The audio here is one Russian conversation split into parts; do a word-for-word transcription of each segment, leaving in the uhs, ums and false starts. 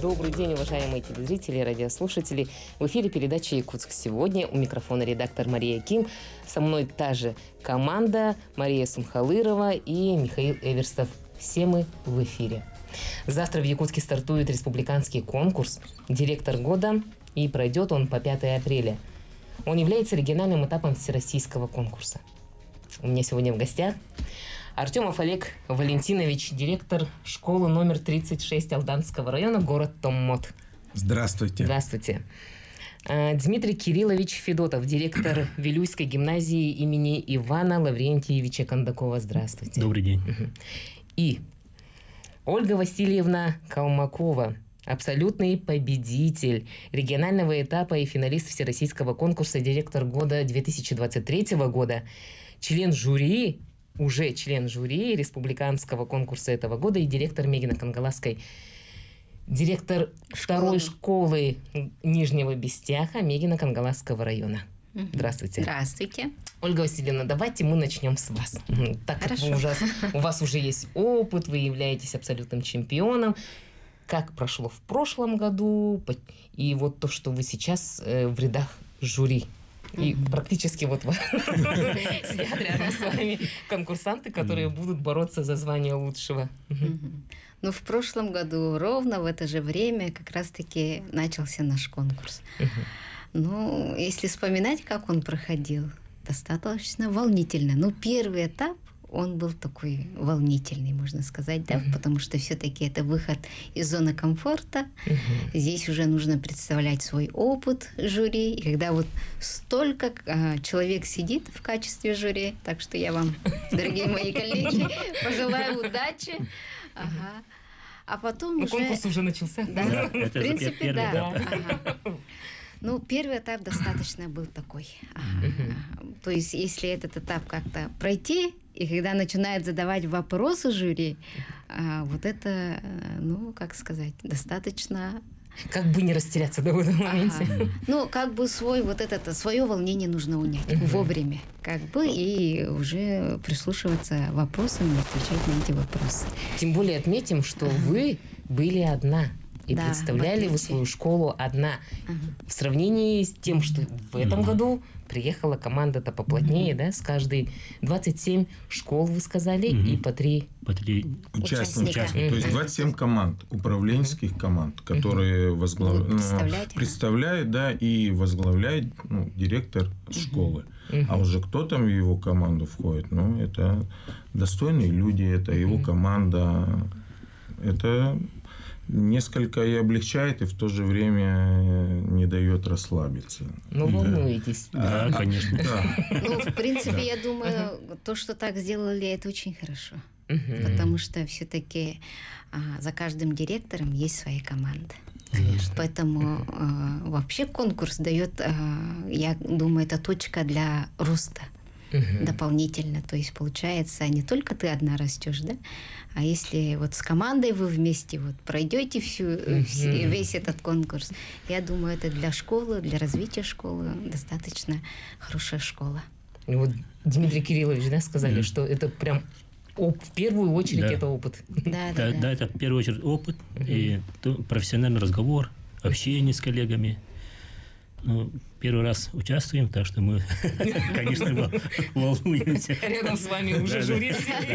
Добрый день, уважаемые телезрители и радиослушатели. В эфире передача «Якутск сегодня». У микрофона редактор Мария Ким. Со мной та же команда: Мария Сумхалырова и Михаил Эверстов. Все мы в эфире. Завтра в Якутске стартует республиканский конкурс «Директор года», и пройдет он по пятое апреля. Он является региональным этапом всероссийского конкурса. У меня сегодня в гостях Артемов Олег Валентинович, директор школы номер тридцать шесть Алданского района, город Томмот. Здравствуйте. Здравствуйте. Дмитрий Кириллович Федотов, директор Вилюйской гимназии имени Ивана Лаврентьевича Кондакова. Здравствуйте. Добрый день. И Ольга Васильевна Калмакова, абсолютный победитель регионального этапа и финалист всероссийского конкурса «Директор года» две тысячи двадцать третьего года, член жюри, уже член жюри республиканского конкурса этого года и директор Мегино-Кангаласской, директор второй школы Нижнего Бестяха Мегино-Кангаласского района. Здравствуйте. Здравствуйте. Ольга Васильевна, давайте мы начнем с вас. Так как вы уже, у вас уже есть опыт, вы являетесь абсолютным чемпионом. Как прошло в прошлом году, и вот то, что вы сейчас в рядах жюри. И mm-hmm. практически вот сидят рядом с вами конкурсанты, которые mm-hmm. будут бороться за звание лучшего. Mm-hmm. Ну, в прошлом году ровно в это же время как раз-таки начался наш конкурс. Mm-hmm. Ну, если вспоминать, как он проходил, достаточно волнительно. Ну, первый этап, он был такой волнительный, можно сказать, да, mm-hmm. потому что все-таки это выход из зоны комфорта. Mm-hmm. Здесь уже нужно представлять свой опыт жюри. И когда вот столько а, человек сидит в качестве жюри, так что я вам, дорогие мои коллеги, пожелаю удачи. Ага. А потом ну, уже... конкурс уже начался. Да, да, в принципе, да. да. Ага. Ну, первый этап достаточно был такой. Ага. Uh-huh. То есть, если этот этап как-то пройти, и когда начинают задавать вопросы жюри, а, вот это, ну, как сказать, достаточно... Как бы не растеряться да, в этом моменте. Ага. Ну, как бы свой, вот это, свое волнение нужно унять uh-huh. вовремя, как бы, и уже прислушиваться к вопросам и отвечать на эти вопросы. Тем более отметим, что uh-huh. вы были одна. И да, представляли вы свою школу одна. Ага. В сравнении с тем, что в этом ага. году приехала команда-то поплотнее, ага. да, с каждой двадцать семь школ, вы сказали, ага. и по три, по три участника. участника. То есть двадцать семь команд, управленческих ага. команд, которые ага. возглав... представляют, представляет, да, и возглавляет ну, директор ага. школы. Ага. А уже кто там в его команду входит, ну, это достойные люди, это ага. его команда, это... несколько и облегчает, и в то же время не дает расслабиться. Ну, волнуетесь. Да, да, конечно. Да. Ну, в принципе, я думаю, то, что так сделали, это очень хорошо. Потому что все-таки за каждым директором есть своя команда. Конечно. Поэтому вообще конкурс дает, я думаю, это точка для роста. Uh-huh. Дополнительно. То есть, получается, не только ты одна растешь, да? А если вот с командой вы вместе вот пройдете всю, uh-huh. весь этот конкурс, я думаю, это для школы, для развития школы достаточно хорошая школа. И вот Дмитрий Кириллович, да, сказали, uh-huh. что это прям оп, в первую очередь да. это опыт. Да, да, да, да. да, это в первую очередь опыт uh-huh. и профессиональный разговор, общение с коллегами. Ну, первый раз участвуем, так что мы, конечно, волнуемся. Рядом с вами уже жюри.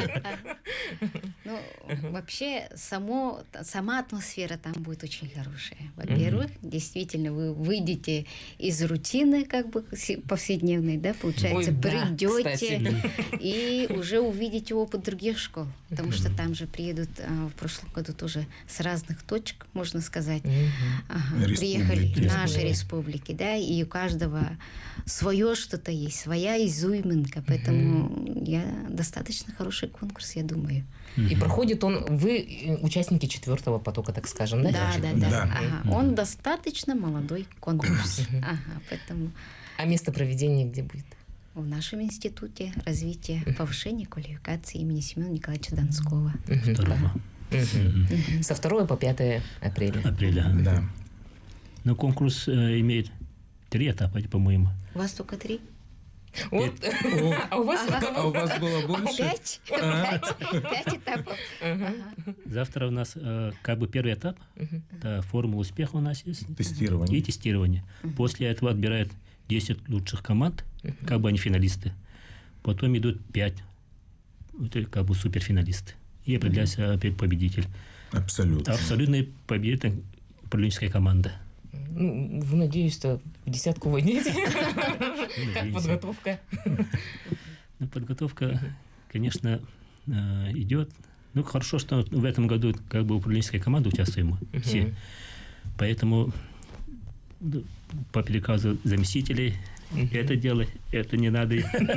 Ну, вообще, само, сама атмосфера там будет очень хорошая. Во-первых, действительно, вы выйдете из рутины, как бы, повседневной, да, получается, придете и уже увидите опыт других школ. Потому что там же приедут в прошлом году тоже с разных точек, можно сказать. Приехали наши республики, да, и у каждого свое что-то есть, своя изюминка, поэтому mm-hmm. я достаточно хороший конкурс, я думаю. И проходит он, вы участники четвертого потока, так скажем, да? Да, да, да. да. Ага. Mm-hmm. Он достаточно молодой конкурс. Mm-hmm. Ага, поэтому... А место проведения где будет? В нашем институте развития mm-hmm. повышения квалификации имени Семена Николаевича Донского. Mm-hmm. Второго. Mm-hmm. Mm-hmm. Со второго по пятое апреля. Апреля, да. Но конкурс э, имеет три этапа, по-моему. У вас только три? Вот. А у вас а у вас было больше? Пять, пять, пять этапов. Завтра у нас как бы первый этап. Это формула успеха у нас есть. Тестирование. И тестирование. После этого отбирают десять лучших команд, как бы они финалисты. Потом идут пять, как бы суперфиналисты. И определяется победитель. Абсолютно. Абсолютный победитель управленческая команда. Ну, вы, надеюсь, что в десятку войдете. Как подготовка? Ну, подготовка, конечно, идет. Ну, хорошо, что в этом году как бы управленческая команда участвуем мы все. Поэтому по приказу заместителей это делай, это не надо.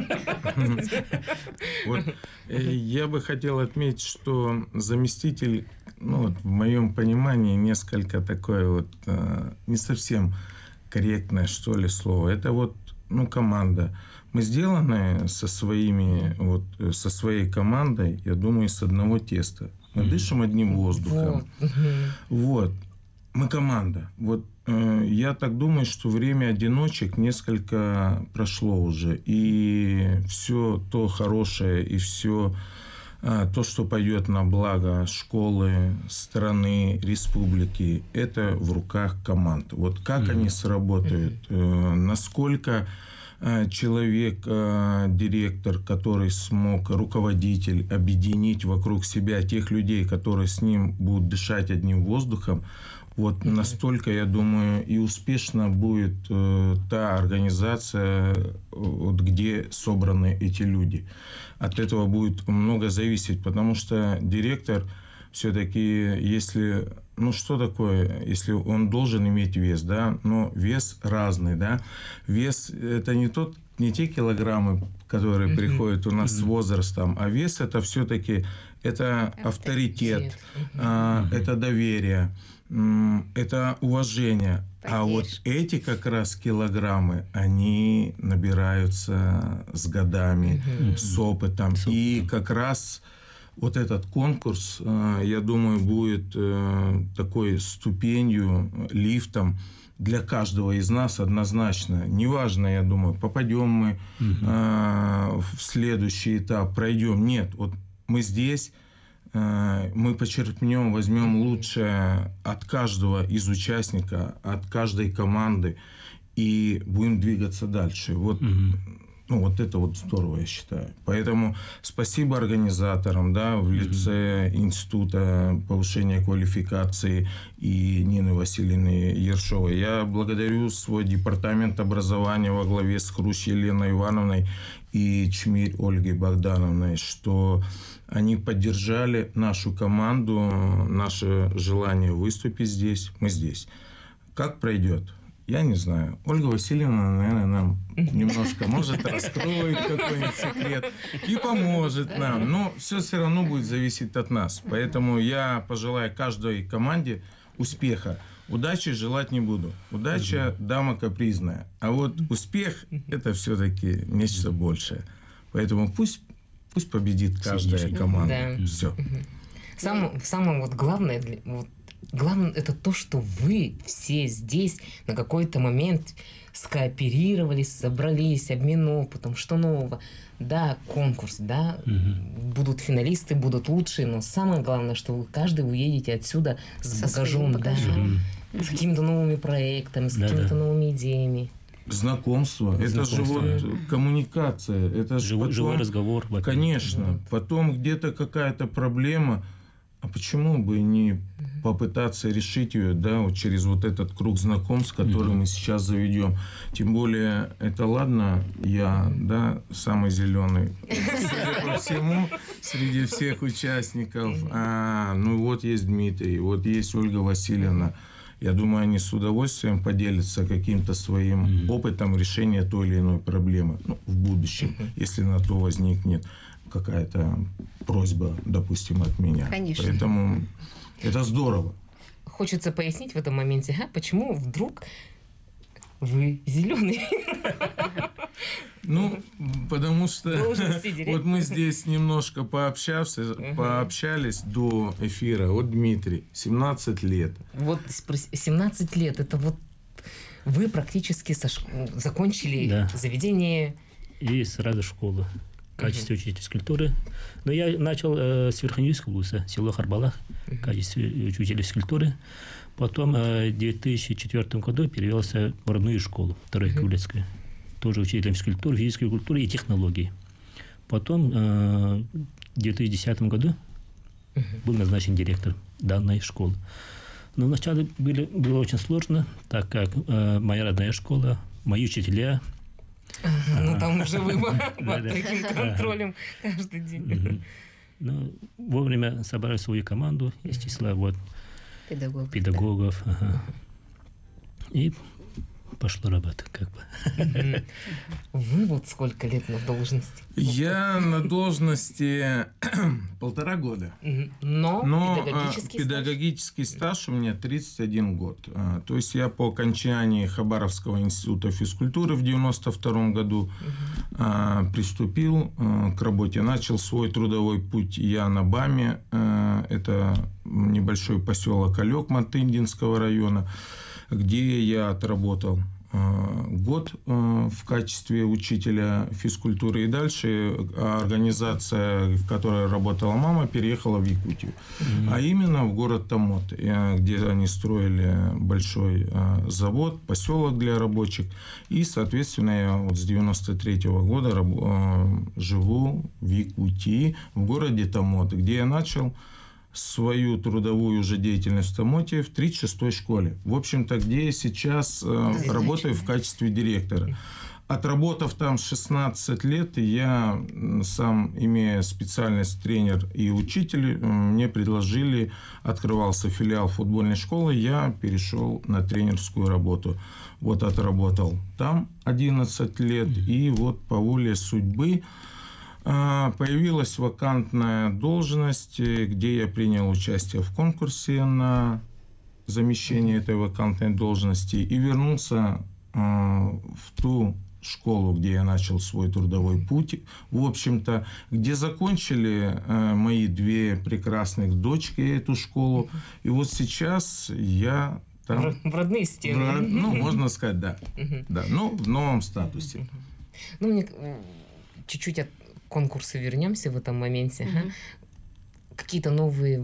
Вот, я бы хотел отметить, что заместитель, ну, вот, в моем понимании, несколько такое вот не совсем корректное, что ли, слово. Это вот, ну, команда. Мы сделаны со своими, вот, со своей командой, я думаю, с одного теста. Мы дышим одним воздухом. Вот. Мы команда. Вот э, я так думаю, что время одиночек несколько прошло уже. И все то хорошее, и все э, то, что пойдет на благо школы, страны, республики, это в руках команд. Вот как mm-hmm. они сработают, э, насколько э, человек, э, директор, который смог, руководитель, объединить вокруг себя тех людей, которые с ним будут дышать одним воздухом, вот mm-hmm. настолько, я думаю, и успешно будет э, та организация, вот, где собраны эти люди. От этого будет много зависеть, потому что директор все-таки, если, ну что такое, если он должен иметь вес, да, но вес разный, да, вес это не тот, не те килограммы, которые mm-hmm. приходят у нас mm-hmm. с возрастом, а вес это все-таки это авторитет, авторитет. А, mm-hmm. это доверие. Это уважение. Поддержка. А вот эти как раз килограммы, они набираются с годами, угу. с опытом. Супер. И как раз вот этот конкурс, я думаю, будет такой ступенью, лифтом для каждого из нас однозначно. Неважно, я думаю, попадем мы угу. в следующий этап, пройдем. Нет, вот мы здесь... мы почерпнем, возьмем лучшее от каждого из участника, от каждой команды и будем двигаться дальше. Вот, mm-hmm. ну, вот это вот здорово, я считаю. Поэтому спасибо организаторам, да, в лице mm-hmm. Института повышения квалификации и Нины Васильевны Ершовой. Я благодарю свой департамент образования во главе с Хрущ Еленой Ивановной и Чмирь Ольгой Богдановной, что они поддержали нашу команду, наше желание выступить здесь. Мы здесь. Как пройдет? Я не знаю. Ольга Васильевна, наверное, нам немножко, может, раскроет какой-нибудь секрет и поможет нам. Но все все равно будет зависеть от нас. Поэтому я пожелаю каждой команде успеха. Удачи желать не буду. Удача – дама капризная. А вот успех – это все-таки нечто большее. Поэтому пусть Пусть победит каждая команда. Да. Все. Самое, самое вот главное, вот, главное это то, что вы все здесь на какой-то момент скооперировались, собрались, обмен опытом, что нового. Да, конкурс, да, угу. будут финалисты, будут лучшие, но самое главное, что вы каждый уедете отсюда с Со багажом, багажом. Да, угу. с какими-то новыми проектами, с да, какими-то да. новыми идеями. Знакомство, это же вот коммуникация, это же живой, потом, живой разговор. Конечно, да. Потом где-то какая-то проблема, а почему бы не попытаться решить ее, да, вот через вот этот круг знакомств, который mm-hmm. мы сейчас заведем. Тем более, это ладно, я, да, самый зеленый, судя по всему, среди всех участников. А, ну вот есть Дмитрий, вот есть Ольга Васильевна. Я думаю, они с удовольствием поделятся каким-то своим mm-hmm. опытом решения той или иной проблемы, ну, в будущем, mm-hmm. если на то возникнет какая-то просьба, допустим, от меня. Конечно. Поэтому это здорово. Хочется пояснить в этом моменте, а, почему вдруг вы зеленый? Ну, потому что вот мы здесь немножко пообщались, uh-huh. пообщались до эфира. Вот Дмитрий, семнадцать лет. Вот семнадцать лет, это вот вы практически сош... закончили да. заведение и сразу в школу в качестве uh-huh. учителя физкультуры. Но я начал э, с Верхоньюйского вуза, село Харбалах, uh-huh. в качестве учителя физкультуры. Потом э, в две тысячи четвёртом году перевелся в родную школу, вторая uh-huh. Ковлецкая, тоже учителем физкультуры, физической культуры и технологий. Потом э, в две тысячи десятом году uh-huh. был назначен директор данной школы. Но вначале были, было очень сложно, так как э, моя родная школа, мои учителя. Ага, ну там уже вы под таким контролем каждый день. Ну, вовремя собрали свою команду из числа вот педагогов. педагогов ага. И пошло работать, как бы. Вы вот сколько лет на должности? Я на должности полтора года. Но, Но педагогический, педагогический стаж? стаж у меня тридцать один год. То есть я по окончании Хабаровского института физкультуры в девяносто втором году угу. приступил к работе. Начал свой трудовой путь я на БАМе. Это небольшой поселок Алёкма Тындинского района, где я отработал год в качестве учителя физкультуры. И дальше организация, в которой работала мама, переехала в Якутию. Mm-hmm. А именно в город Томот, где они строили большой завод, поселок для рабочих. И, соответственно, я вот с девяносто третьего года живу в Якутии, в городе Томот, где я начал свою трудовую уже деятельность в Томоте в тридцать шестой школе. В общем-то, где я сейчас э, работаю в качестве директора. Отработав там шестнадцать лет, я сам, имея специальность тренер и учитель, мне предложили, открывался филиал футбольной школы, я перешел на тренерскую работу. Вот отработал там одиннадцать лет, и вот по воле судьбы появилась вакантная должность, где я принял участие в конкурсе на замещение этой вакантной должности и вернулся в ту школу, где я начал свой трудовой путь, в общем-то, где закончили мои две прекрасных дочки эту школу. И вот сейчас я там... В родные стены. В, ну, можно сказать, да. да. Ну, в новом статусе. Ну, мне чуть-чуть от конкурса вернемся в этом моменте. Mm-hmm. Какие-то новые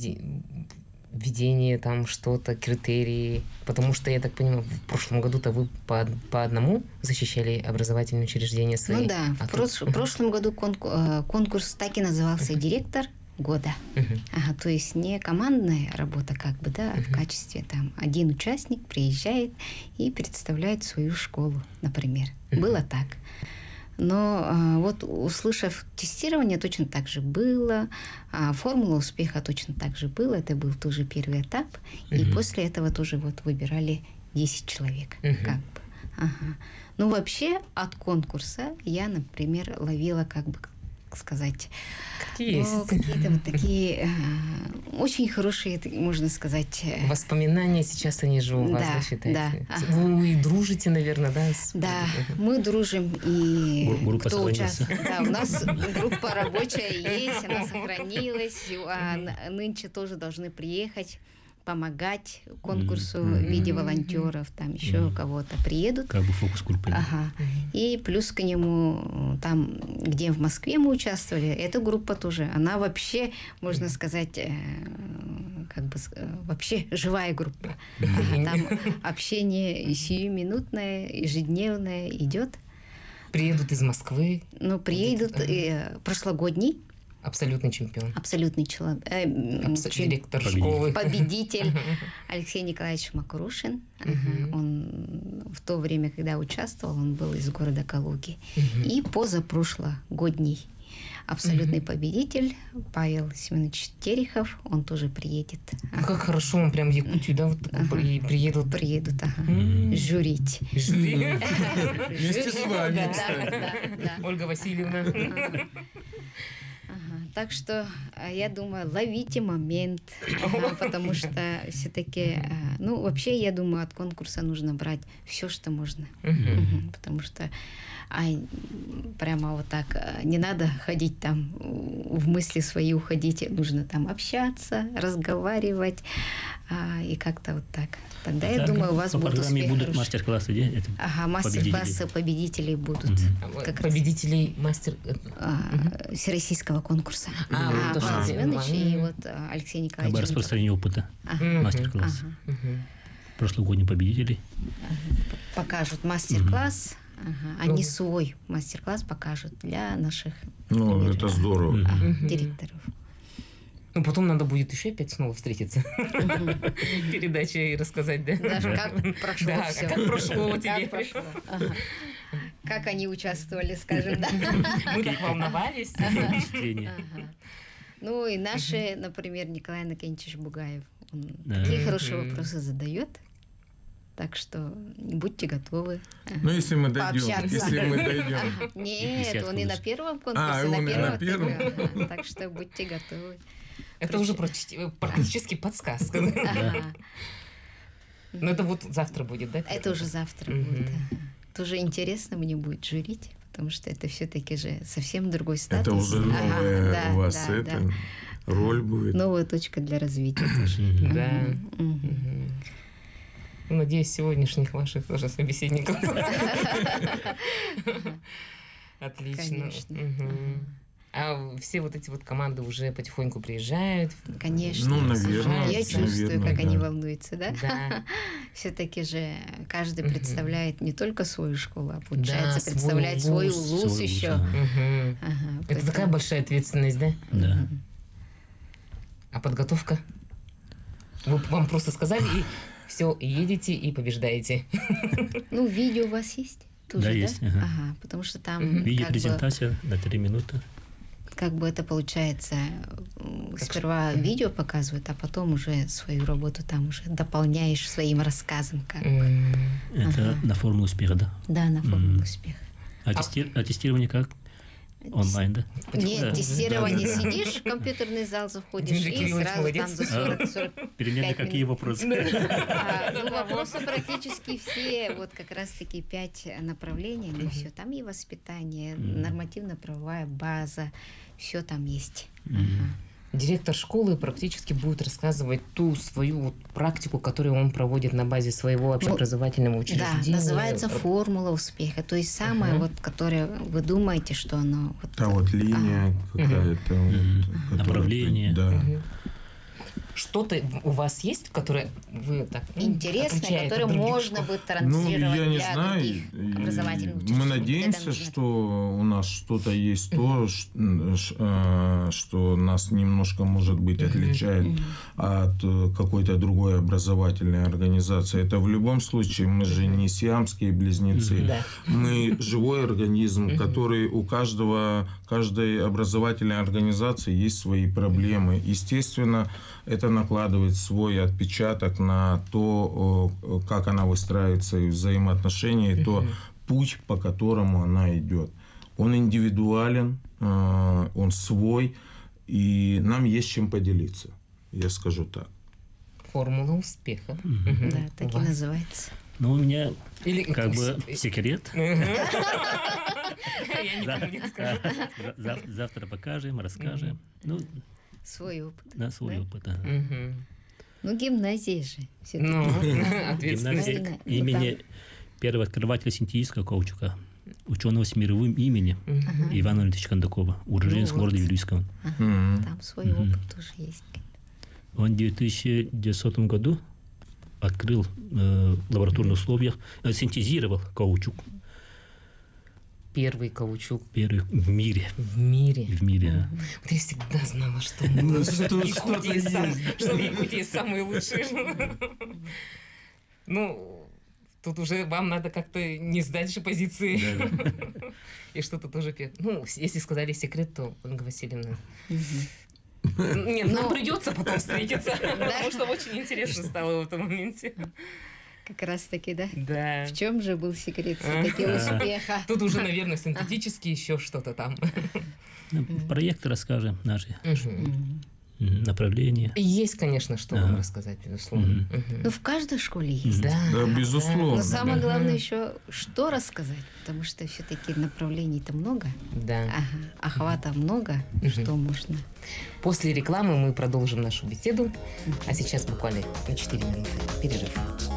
введения, там что-то, критерии. Потому что, я так понимаю, в прошлом году-то вы по, по одному защищали образовательные учреждения свои. Ну да, а в прош- тут... прошлом году конкурс, конкурс так и назывался uh-huh. «Директор года». Uh-huh. Ага, то есть не командная работа, как бы, да, а uh-huh. в качестве там один участник приезжает и представляет свою школу, например. Uh-huh. Было так. Но а, вот, услышав тестирование, точно так же было, а, формула успеха точно так же была. Это был тоже первый этап. Uh-huh. И после этого тоже вот выбирали десять человек. Uh-huh. Как бы. Ага. Ну, вообще, от конкурса я, например, ловила, как бы сказать, Какие ну, есть? какие-то вот такие э, очень хорошие, можно сказать... Э... Воспоминания сейчас они же у вас, да, вы считаете? Да, ага. Вы дружите, наверное, да? С... Да, мы дружим, и группа кто участвует. Да, у нас группа рабочая есть, она сохранилась, а нынче тоже должны приехать, помогать конкурсу mm-hmm. в виде волонтеров, там еще mm-hmm. кого-то приедут. Как бы фокус-группа. Ага. Mm-hmm. И плюс к нему, там, где в Москве мы участвовали, эта группа тоже, она вообще, можно сказать, э, как бы, вообще живая группа. Mm-hmm. Ага, там общение сиюминутное, ежедневное идет. Приедут из Москвы? Ну, приедут э, прошлогодний. Абсолютный чемпион. Абсолютный человек. Э, Абсо- чем... Директор победитель. школы. Победитель Алексей Николаевич Макрушин. Uh-huh. Он в то время, когда участвовал, он был из города Калуги. Uh-huh. И позапрошлогодний абсолютный uh-huh. победитель Павел Семенович Терехов, он тоже приедет. Ага. Как хорошо, он прям в Якутию, да, вот ага. при, приедут. Приедут, ага. Mm. Жюрить. Жюри. Вместе с вами, кстати. Ольга Васильевна. Так что я думаю, ловите момент, потому что все-таки, ну, вообще, я думаю, от конкурса нужно брать все, что можно. Потому что а прямо вот так не надо ходить там, в мысли свои уходить, нужно там общаться, разговаривать а, и как-то вот так. Тогда, а я так, думаю, у вас по будут успехи. Будут мастер-классы, да? Это ага, мастер-классы победителей будут. Угу. Как победителей мастер... А, угу. Всероссийского конкурса. А, а, вот Павел Семенович угу. и вот Алексей Николаевич. Как бы распространение опыта. Ага. Мастер-класс. Ага. Угу. Прошлогодние победители. Покажут мастер-класс. Угу. Ага. Они ну, свой мастер-класс покажут для наших ну, победителей. Это здорово. Ага, угу. Директоров. Ну, потом надо будет еще опять снова встретиться. Передача и рассказать, да? Даже как прошло да, все. Как прошло тебе. Как они участвовали, скажем, да? Мы так волновались. Ну, и наши, например, Николай Иннокентьевич Бугаев, он такие хорошие вопросы задает. Так что будьте готовы. Ну, если мы дойдем. Если мы дойдем. Нет, он и на первом конкурсе, на первом. первом. Так что будьте готовы. Это уже практически подсказка. Но это вот завтра будет, да? Это уже завтра будет. Тоже интересно мне будет жюрить, потому что это все-таки же совсем другой статус. Это уже новая у вас это роль будет. Новая точка для развития тоже. Да. Надеюсь, сегодняшних ваших тоже собеседников. Отлично. А все вот эти вот команды уже потихоньку приезжают? Конечно. Ну, наверное. Я чувствую, наверное, как да. они волнуются, да? Да. Все-таки же каждый представляет не только свою школу, а получается да, представлять свой улус, свой еще. улус, ага. Ага, Это поэтому... такая большая ответственность, да? Да. А подготовка? Вы, вам просто сказали, и все, едете и побеждаете. Ну, видео у вас есть? Тоже, да, да, есть. Ага. Ага, потому что там... Видеопрезентация бы, на три минуты. Как бы это получается, как сперва что? Видео показывают, а потом уже свою работу там уже дополняешь своим рассказом. Как бы. Это ага. на формулу успеха, да? Да, на формулу mm. успеха. А, а... Тести... а тестирование как? Онлайн, да? Нет, да. тестирование. Да, да. Сидишь, в компьютерный зал заходишь, Дмитрий и сразу молодец. там за сорок сорок Перед нами какие вопросы? А, ну, вопросы практически все, вот как раз-таки пять направлений, ну все, там и воспитание, нормативно-правовая база, все там есть. Директор школы практически будет рассказывать ту свою вот практику, которую он проводит на базе своего общеобразовательного учреждения. Да, называется формула успеха. То есть самое, uh-huh. вот, которое вы думаете, что оно... Вот, Та вот линия а, какая-то. Uh-huh. Вот, направление. Да. Uh-huh. Что-то у вас есть, которое вы так интересное, которое можно бы транслировать ну, я не для знаю. других образовательных учреждений? Мы надеемся, что у нас что-то есть то, что нас немножко, может быть, отличает от какой-то другой образовательной организации. Это в любом случае, мы же не сиамские близнецы. Мы живой организм, который у каждого, каждой образовательной организации есть свои проблемы. Естественно, это накладывает свой отпечаток на то, как она выстраивает свои взаимоотношения, и то путь, по которому она идет. Он индивидуален, он свой, и нам есть чем поделиться, я скажу так. Формула успеха. Mm-hmm. Да, так и называется. Ну, у меня Или... как бы секрет. Завтра покажем, расскажем. Свой опыт. Да, свой да? опыт, да. Угу. Ну, гимназия же. Ну, гимназия имени первого открывателя синтетического каучука, ученого с мировым именем uh-huh. Ивана Валентиновича Кондакова, уроженец ну, города вот. Вилюйского. Ага. Uh-huh. Там свой uh-huh. опыт тоже есть. Он в две тысячи девятом году открыл э, в лабораторных условиях, э, синтезировал каучук. Первый каучук. Первый в мире. В мире. В мире, да. Вот я всегда знала, что в Якутии самые лучшие. Ну, тут уже вам надо как-то не сдать же позиции. И что-то тоже... Ну, если сказали секрет, то, Ольга Васильевна... Нет, нам придется потом встретиться, потому что очень интересно стало в этом моменте. Как раз таки, да? Да. В чем же был секрет все-таки успеха? Тут уже, наверное, синтетически еще что-то там. Ну, проект расскажем наши. Направления. Есть, конечно, что ага. вам рассказать, безусловно. Угу. Ну, в каждой школе есть. Да, да безусловно. Но самое да. главное еще, что рассказать, потому что все-таки направлений-то много, да. ага. охвата много, угу. что можно. После рекламы мы продолжим нашу беседу, а сейчас буквально на четыре минуты перерыв.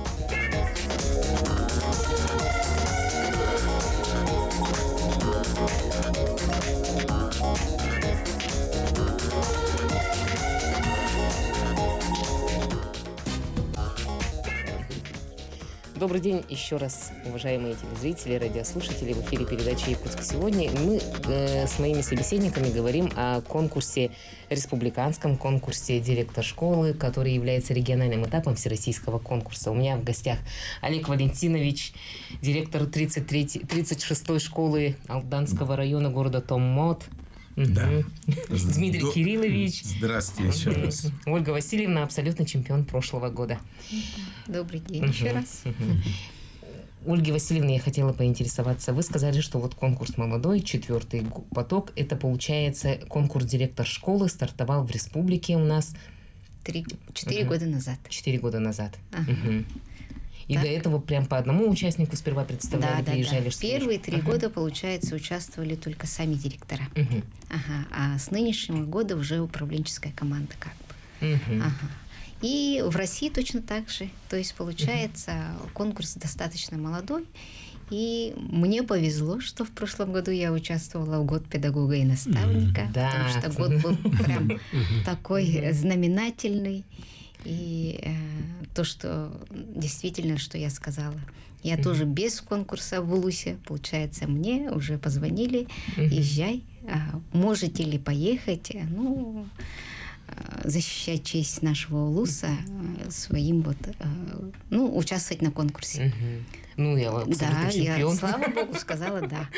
Добрый день еще раз, уважаемые телезрители, радиослушатели. В эфире передачи «Якутск сегодня». Мы э, с моими собеседниками говорим о конкурсе, республиканском конкурсе «Директор школы», который является региональным этапом всероссийского конкурса. У меня в гостях Олег Валентинович, директор тридцать третьей, тридцать шестой школы Алданского района города Томмот. Да. Дмитрий До... Кириллович. Здравствуйте еще раз. Ольга Васильевна, абсолютный чемпион прошлого года. Добрый день uh-huh. еще раз. Uh-huh. Ольга Васильевна, я хотела поинтересоваться. Вы сказали, что вот конкурс молодой, четвертый поток, это получается конкурс директор школы стартовал в республике у нас Три, четыре uh-huh. года назад. Четыре года назад. Uh-huh. Uh-huh. И так. До этого прям по одному участнику сперва представляли, да, приезжали? Да, да. Первые три ага. года, получается, участвовали только сами директора. Угу. Ага. А с нынешнего года уже управленческая команда как бы. Угу. Ага. И в России точно так же. То есть, получается, угу. конкурс достаточно молодой. И мне повезло, что в прошлом году я участвовала в год педагога и наставника. Да. Потому что год был прям такой знаменательный. И э, то, что действительно, что я сказала. Я mm-hmm. тоже без конкурса в Улусе, получается, мне уже позвонили, mm-hmm. езжай, а, можете ли поехать, ну, а, защищать честь нашего Улуса а, своим вот, а, ну, участвовать на конкурсе. Mm-hmm. Ну, я абсолютно да, чемпион. Я, слава богу, сказала да.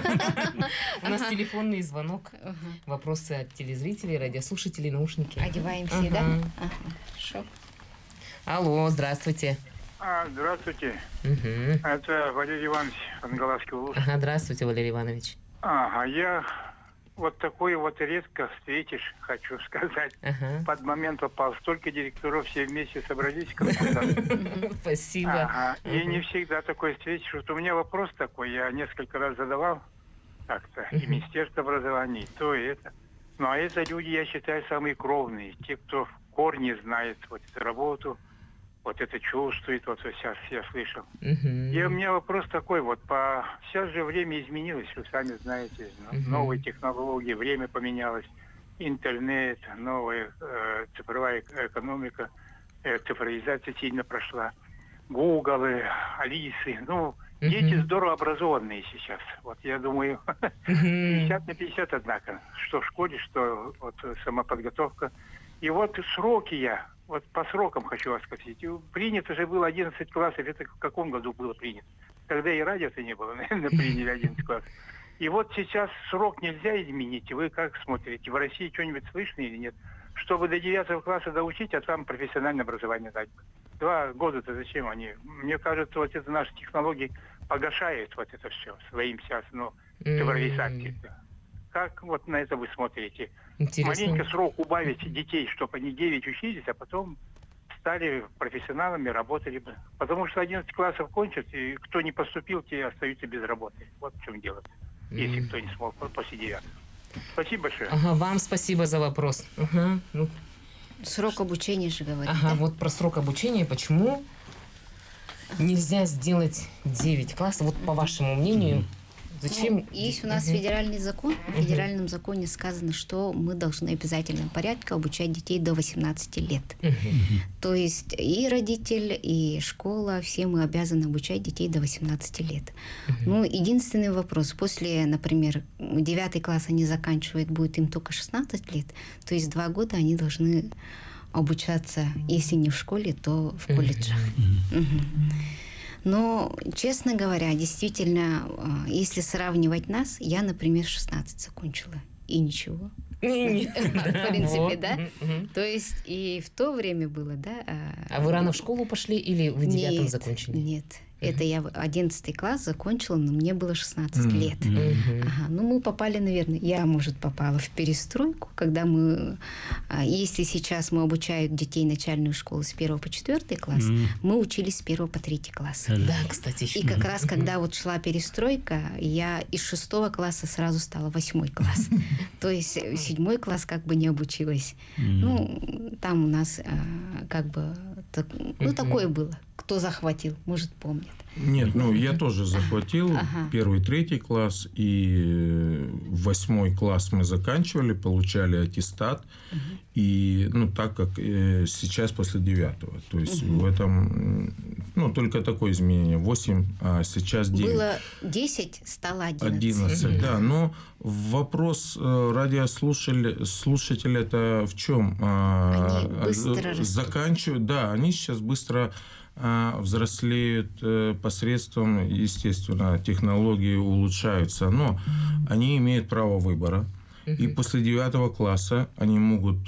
У нас телефонный звонок. Вопросы от телезрителей, радиослушателей, наушники. Одеваемся, да? Хорошо. Алло, здравствуйте. А, здравствуйте. Угу. Это Валерий Иванович, Ангаласский Улус. Ага, здравствуйте, Валерий Иванович. Ага, я вот такой вот редко встретишь, хочу сказать. Ага. Под момент попал. Столько директоров все вместе собрались. Спасибо. Ага. И не всегда такой встретишь. Вот у меня вопрос такой, я несколько раз задавал как-то. И Министерство образования, и то, и это. Ну, а это люди, я считаю, самые кровные. Те, кто в корне знает вот эту работу, вот это чувствует, вот сейчас я слышал. Uh-huh. И у меня вопрос такой, вот по сейчас же время изменилось, вы сами знаете, uh-huh. новые технологии, время поменялось, интернет, новая э, цифровая экономика, э, цифровизация сильно прошла, Гуглы, Алисы, ну, uh-huh. дети здорово образованные сейчас, вот я думаю, пятьдесят на пятьдесят, однако, что в школе, что вот самоподготовка. И вот сроки я, вот по срокам хочу вас спросить. Принято же было одиннадцать классов, это в каком году было принято? Когда и радио-то не было, наверное, приняли одиннадцать классов. И вот сейчас срок нельзя изменить. Вы как смотрите? В России что-нибудь слышно или нет? Чтобы до девятого класса доучить, а там профессиональное образование дать. Два года-то зачем они? Мне кажется, вот это наши технологии погашают вот это все своим сейчас, ну, цифровизацией. Как вот на это вы смотрите? Интересно. Маленько срок убавить детей, чтобы они девять учились, а потом стали профессионалами, работали бы. Потому что одиннадцать классов кончат, и кто не поступил, те остаются без работы. Вот в чем дело. Mm. Если кто не смог после девятого. Спасибо большое. Ага, вам спасибо за вопрос. Ага, ну. Срок обучения же говорит. Ага, да? вот про срок обучения. Почему нельзя сделать девять классов? Вот по вашему мнению... Зачем? Ну, есть у нас uh-huh. федеральный закон. В федеральном законе сказано, что мы должны в обязательном порядке обучать детей до восемнадцати лет. Uh-huh. То есть и родитель, и школа, все мы обязаны обучать детей до восемнадцати лет. Uh-huh. Ну, единственный вопрос. После, например, девятый класс они заканчивают, будет им только шестнадцать лет. То есть два года они должны обучаться, если не в школе, то в колледжах. Uh-huh. Uh-huh. Но, честно говоря, действительно, если сравнивать нас, я, например, шестнадцать закончила, и ничего. В принципе, да? То есть и в то время было, да? А вы рано в школу пошли или вы девятом закончили? Нет. Это я одиннадцатый класс закончила, но мне было шестнадцать mm-hmm. лет. Mm-hmm. Ага, ну, мы попали, наверное, я, может, попала в перестройку, когда мы... Если сейчас мы обучаем детей начальную школу с первого по четвертый класс, mm-hmm. мы учились с первого по третий класс. Да, кстати. И как раз, когда вот шла перестройка, я из шестого класса сразу стала восьмой класс. То есть седьмой класс как бы не обучилась. Ну, там у нас как бы... Ну, такое было. Кто захватил, может, помнит. Нет, ну, я тоже захватил ага. первый, третий класс, и восьмой класс мы заканчивали, получали аттестат, угу. и, ну, так как э, сейчас после девятого, то есть угу. в этом, ну, только такое изменение, восемь, а сейчас девять. Было десять, стало одиннадцать. одиннадцать, угу. да, но вопрос радиослушателя, слушателя это в чем? Они быстро растут. Заканчивают, да, они сейчас быстро взрослеют посредством, естественно, технологии улучшаются, но они имеют право выбора. И после девятого класса они могут,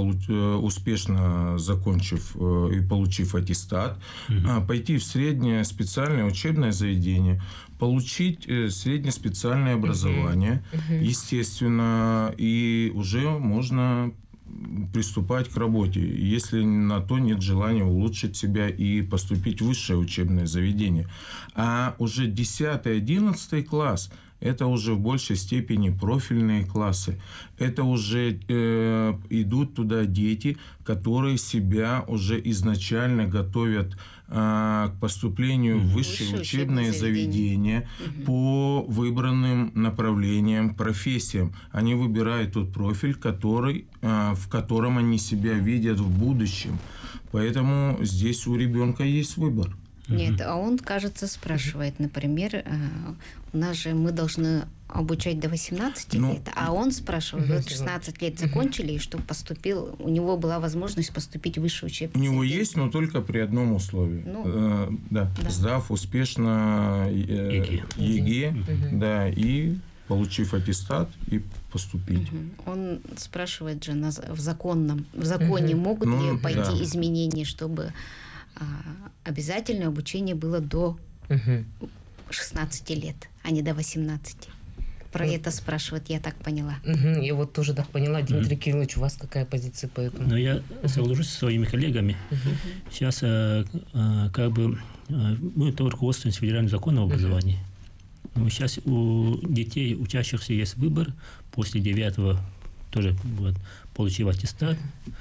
успешно закончив и получив аттестат, uh-huh. пойти в среднее специальное учебное заведение, получить среднее специальное образование, uh-huh. естественно, и уже можно приступать к работе, если на то нет желания улучшить себя и поступить в высшее учебное заведение. А уже десятый-одиннадцатый класс – это уже в большей степени профильные классы. Это уже э, идут туда дети, которые себя уже изначально готовят э, к поступлению mm-hmm. в высшее, высшее учебное, учебное заведение mm-hmm. по выбранным направлениям, профессиям. Они выбирают тот профиль, который, э, в котором они себя видят в будущем. Поэтому здесь у ребенка есть выбор. Нет, а он, кажется, спрашивает, например, у нас же мы должны обучать до восемнадцати ну, лет, а он спрашивает, вот шестнадцать лет закончили, и чтобы поступил, у него была возможность поступить в высшее учебное заведение. У него заведение. Есть, но только при одном условии. Ну, э, да, да, сдав успешно э, ЕГЭ, угу. да, и получив аттестат, и поступить. Угу. Он спрашивает же на, в законном, в законе угу. могут ну, ли пойти да. изменения, чтобы а, обязательное обучение было до угу. шестнадцати лет, а не до восемнадцати. Про вот. Это спрашивают, я так поняла. Угу, я вот тоже так поняла. Дмитрий угу. Кириллович, у вас какая позиция по этому? Ну, я соглашусь со своими коллегами. Угу. Сейчас э, э, как бы э, мы это руководствуемся федеральным законом об образовании. Но сейчас у детей, учащихся, есть выбор. После девятого тоже вот, получив аттестат,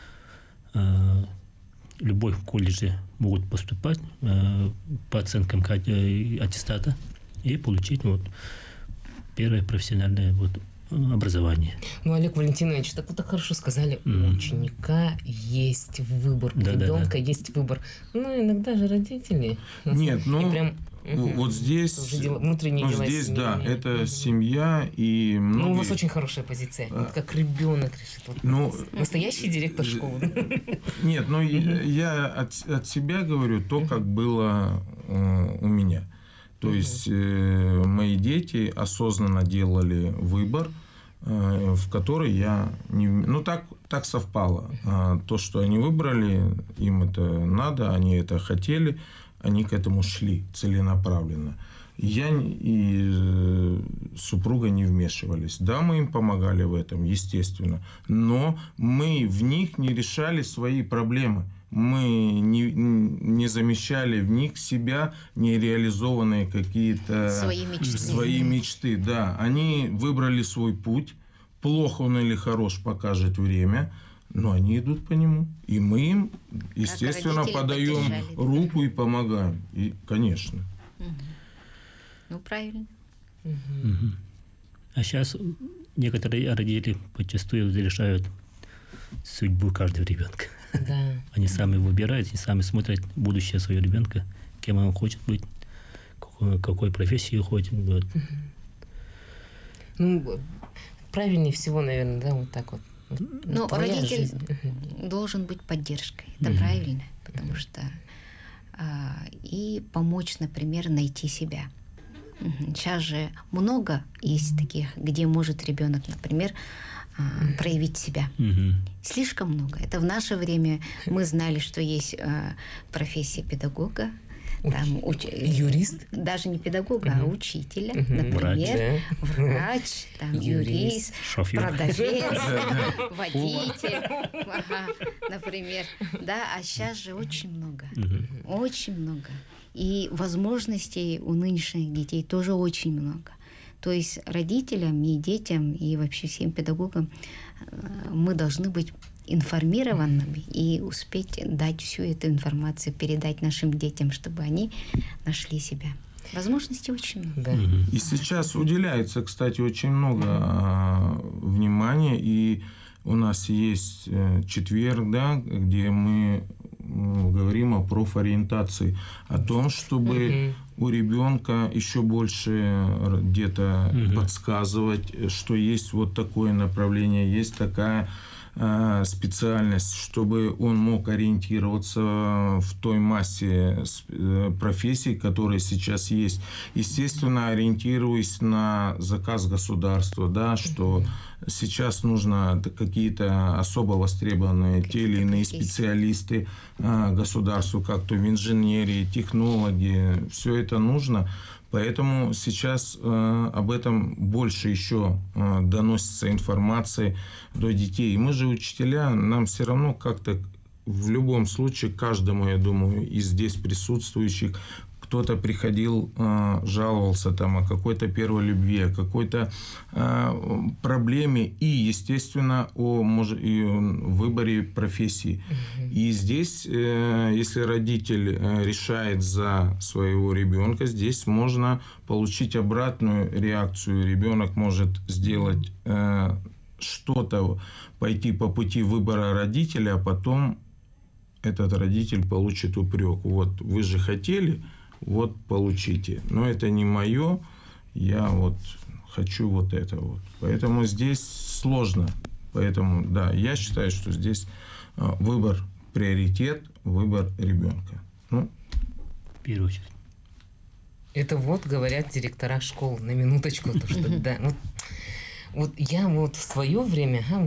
э, любой в колледже могут поступать э, по оценкам аттестата и получить вот, первое профессиональное вот, образование. Ну, Олег Валентинович, так вы так хорошо сказали, mm. у ученика есть выбор, у да, ребенка да, да. есть выбор. Ну, иногда же родители. Нет, ну, прям, угу, вот здесь, дела, внутренние ну, дела здесь семьи. да, это угу. семья и многие... Ну, у вас очень хорошая позиция, а, вот как ребенок решит. Вот, ну, настоящий директор школы. Нет, ну, я от, от себя говорю то, как было э, у меня. То есть э, мои дети осознанно делали выбор, э, в который я не... Ну, так, так совпало. А то, что они выбрали, им это надо, они это хотели, они к этому шли целенаправленно. Я и э, супруга не вмешивались. Да, мы им помогали в этом, естественно, но мы в них не решали свои проблемы. Мы не, не замещали в них себя нереализованные какие-то свои мечты. свои мечты. Да, они выбрали свой путь. Плохо он или хорош, покажет время, но они идут по нему. И мы им, естественно, подаем руку и помогаем. И, конечно. Угу. Ну, правильно. Угу. А сейчас некоторые родители подчастую решают судьбу каждого ребенка. Да. Они сами выбирают, они сами смотрят будущее своего ребенка, кем он хочет быть, какой, какой профессии хочет. Вот. Ну, правильнее всего, наверное, да, вот так вот. Но родитель жизнь. должен быть поддержкой. Это mm-hmm. правильно, потому что а, и помочь, например, найти себя. Сейчас же много есть таких, где может ребенок, например, а, проявить себя. Угу. Слишком много. Это в наше время мы знали, что есть а, профессия педагога, там, уч... юрист? Даже не педагога, uh-huh. а учителя, uh-huh. например, врач, да. врач там, юрист, шофер, продавец, водитель, ага, например. Да, а сейчас же очень много, uh-huh. очень много. И возможностей у нынешних детей тоже очень много. То есть родителям и детям, и вообще всем педагогам мы должны быть информированными и успеть дать всю эту информацию, передать нашим детям, чтобы они нашли себя. Возможностей очень много. Да. И сейчас уделяется, кстати, очень много а, внимания. И у нас есть четверг, да, где мы говорим о профориентации, о том, чтобы у ребенка еще больше где-то подсказывать, что есть вот такое направление, есть такая специальность, чтобы он мог ориентироваться в той массе профессий, которые сейчас есть. Естественно, ориентируясь на заказ государства, да, что сейчас нужно какие-то особо востребованные те или иные специалисты государству, как то в инженерии, технологии, все это нужно. Поэтому сейчас э, об этом больше еще э, доносится информация до детей. И мы же учителя, нам все равно как-то в любом случае, каждому, я думаю, из здесь присутствующих, кто-то приходил, э, жаловался там о какой-то первой любви, о какой-то э, проблеме и, естественно, о может, и выборе профессии. Mm-hmm. И здесь, э, если родитель э, решает за своего ребенка, здесь можно получить обратную реакцию. Ребенок может сделать э, что-то, пойти по пути выбора родителя, а потом этот родитель получит упрек. Вот вы же хотели, вот получите. Но это не мое, я вот хочу вот это вот. Поэтому здесь сложно. Поэтому, да, я считаю, что здесь выбор приоритет, выбор ребенка. Ну, в первую очередь. Это вот говорят директора школ, на минуточку, то что да. Вот, вот я вот в свое время а,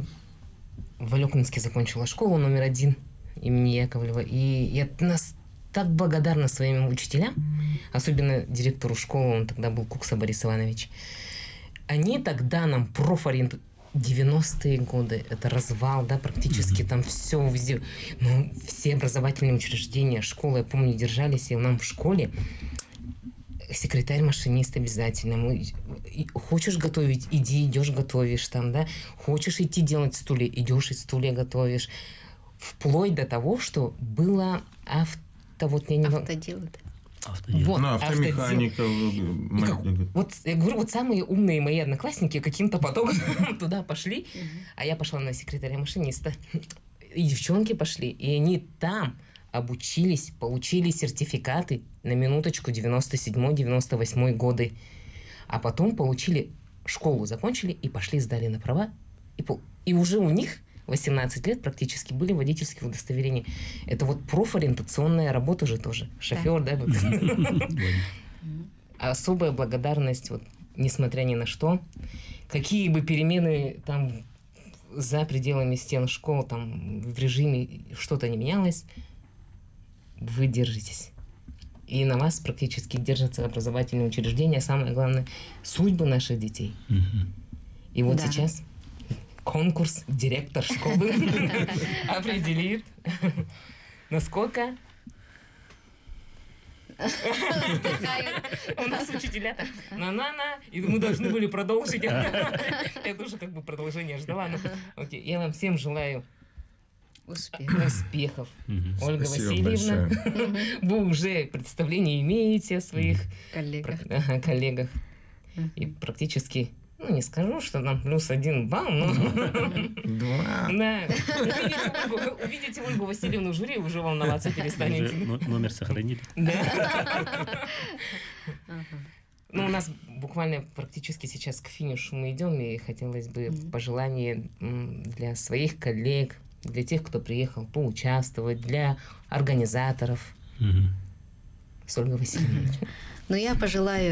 в Алекнинске закончила школу номер один имени Яковлева, и я нас так благодарна своим учителям, особенно директору школы, он тогда был Кукса Борис Иванович. Они тогда нам профориенту... девяностые годы, это развал, да, практически mm-hmm. там все везде. Но все образовательные учреждения, школы, я помню, держались, и нам в школе секретарь-машинист обязательно. Мы... Хочешь готовить, иди, идешь, готовишь там, да. Хочешь идти делать стулья, идешь и стулья готовишь. Вплоть до того, что было авто... Вот я не... Автодел, да. Автодел. Вот, ну, автомеханика. Как, вот, я говорю, вот самые умные мои одноклассники каким-то потоком туда пошли, а я пошла на секретаря-машиниста. И девчонки пошли, и они там обучились, получили сертификаты на минуточку девяносто седьмой девяносто восьмой годы. А потом получили, школу закончили и пошли, сдали на права. И, и уже у них восемнадцать лет практически были водительские удостоверения. Это вот профориентационная работа же тоже. Шофер, да? Особая благодарность, вот, несмотря ни на что. Какие бы перемены там за пределами стен школ, там в режиме что-то не менялось, вы держитесь. И на вас практически держатся образовательные учреждения, самое главное, судьбы наших детей. И вот да. сейчас конкурс директор школы определит, насколько у нас учителя на-на-на, и мы должны были продолжить. Я тоже как бы продолжение ждала. Я вам всем желаю успехов. Ольга Васильевна, вы уже представление имеете о своих коллегах. И практически, ну, не скажу, что там плюс один балл, но... Два. Да. Увидите Ольгу Васильевну в жюри, уже волноваться перестанете. Номер сохранили. Да. Ну, у нас буквально практически сейчас к финишу мы идем, и хотелось бы пожелание для своих коллег, для тех, кто приехал поучаствовать, для организаторов. С Ольгой Васильевной. Ну, я пожелаю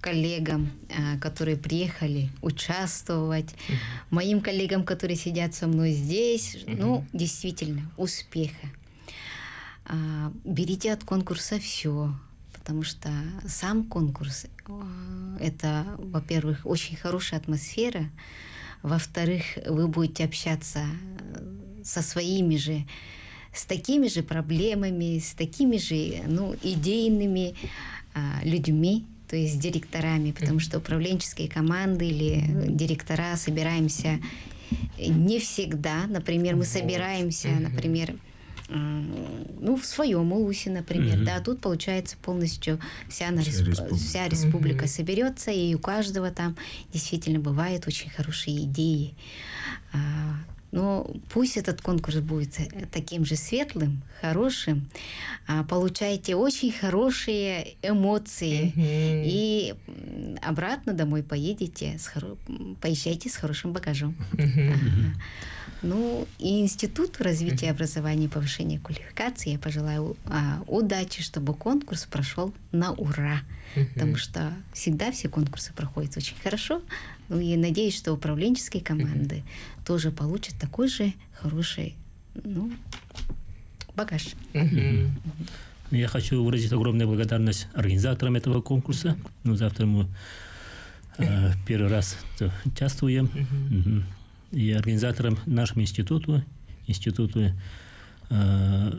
коллегам, которые приехали участвовать, uh-huh. моим коллегам, которые сидят со мной здесь. Uh-huh. Ну, действительно, успеха. Берите от конкурса все, потому что сам конкурс – это, во-первых, очень хорошая атмосфера, во-вторых, вы будете общаться со своими же, с такими же проблемами, с такими же, ну, идейными а, людьми, то есть директорами, потому что управленческие команды или директора собираемся не всегда. Например, мы собираемся, например, ну, в своем улусе, например, mm-hmm. да, тут получается полностью вся, вся, респ... республика. вся республика mm-hmm. соберется, и у каждого там действительно бывают очень хорошие идеи. Но пусть этот конкурс будет таким же светлым, хорошим, получайте очень хорошие эмоции, mm-hmm. и обратно домой поедете, с хоро... поезжайте с хорошим багажом. Mm-hmm. Ага. Ну, и Институту развития образования и повышения квалификации я пожелаю а, удачи, чтобы конкурс прошел на ура. Uh-huh. Потому что всегда все конкурсы проходят очень хорошо. Ну, и надеюсь, что управленческие команды uh-huh. тоже получат такой же хороший, ну, багаж. Uh-huh. Я хочу выразить огромную благодарность организаторам этого конкурса. Ну, завтра мы э, первый раз участвуем. Uh-huh. Uh-huh. И организатором нашему институту, институту э,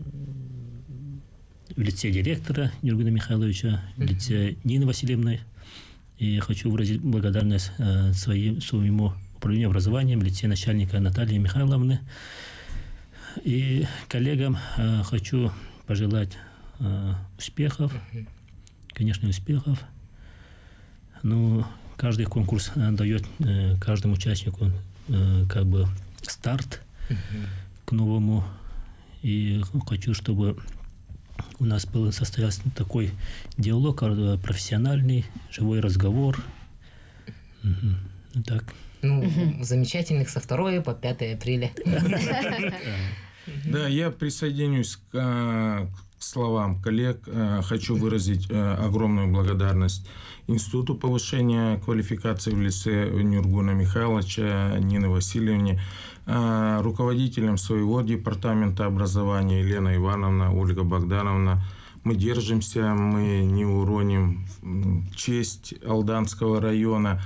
в лице директора Нургуна Михайловича, в лице Нины Васильевны. И я хочу выразить благодарность э, своим, своему управлению образованием в лице начальника Натальи Михайловны. И коллегам э, хочу пожелать э, успехов, конечно, успехов. Ну, каждый конкурс э, дает э, каждому участнику как бы старт uh-huh. к новому. И хочу, чтобы у нас был состоялся такой диалог профессиональный, живой разговор. Uh-huh. Так. Ну, uh-huh. замечательных со второго по пятое апреля. Да, я присоединюсь к словам коллег. Хочу выразить огромную благодарность Институту повышения квалификации в лице Нургуна Михайловича, Нины Васильевны, руководителям своего департамента образования Елена Ивановна, Ольга Богдановна. Мы держимся, мы не уроним честь Алданского района.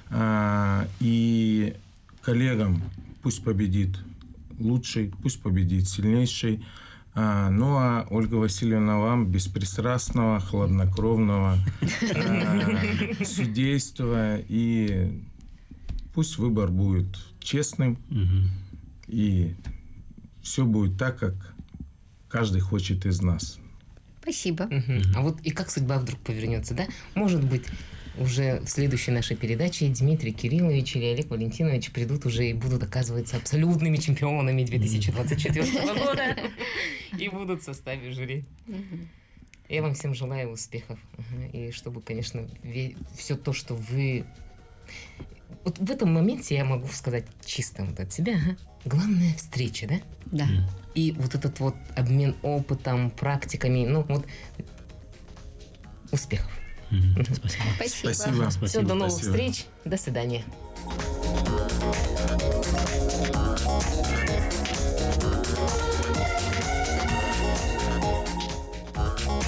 И коллегам пусть победит лучший, пусть победит сильнейший. А, ну, а Ольга Васильевна, вам беспристрастного, хладнокровного а, судейства. И пусть выбор будет честным. Угу. И все будет так, как каждый хочет из нас. Спасибо. Угу. А вот и как судьба вдруг повернется, да? Может быть, уже в следующей нашей передаче Дмитрий Кириллович или Олег Валентинович придут уже и будут, оказывается, абсолютными чемпионами две тысячи двадцать четвёртого года и будут в составе жюри. Я вам всем желаю успехов. И чтобы, конечно, все то, что вы... Вот в этом моменте я могу сказать чисто вот от себя. Ага. Главная встреча, да? Да. И вот этот вот обмен опытом, практиками, ну вот успехов. Mm-hmm. Спасибо. Спасибо. Спасибо. Все, Спасибо. до новых Спасибо. встреч. До свидания.